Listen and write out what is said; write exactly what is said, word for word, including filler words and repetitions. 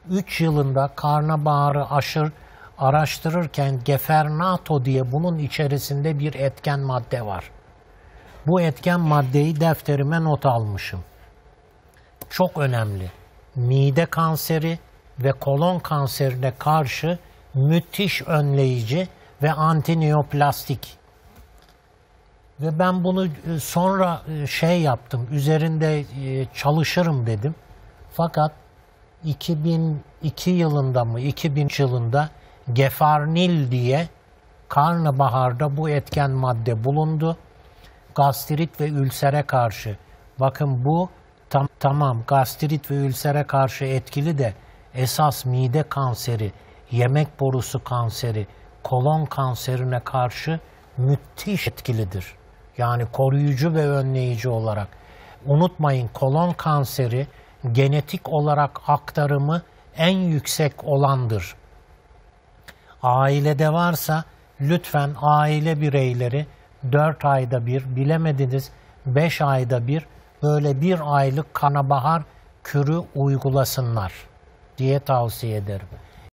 üç yılında karnabaharı aşır, araştırırken Gefernato diye bunun içerisinde bir etken madde var. Bu etken maddeyi defterime not almışım. Çok önemli. Mide kanseri ve kolon kanserine karşı müthiş önleyici ve antineoplastik. Ve ben bunu sonra şey yaptım, üzerinde çalışırım dedim. Fakat iki bin iki yılında mı, iki bin yılında Gefarnil diye karnabaharda bu etken madde bulundu. Gastrit ve ülsere karşı. Bakın bu tam, tamam gastrit ve ülsere karşı etkili de esas mide kanseri, yemek borusu kanseri, kolon kanserine karşı müthiş etkilidir. Yani koruyucu ve önleyici olarak. Unutmayın, kolon kanseri genetik olarak aktarımı en yüksek olandır. Ailede varsa lütfen aile bireyleri dört ayda bir, bilemediniz beş ayda bir böyle bir aylık karnabahar kürü uygulasınlar diye tavsiye ederim.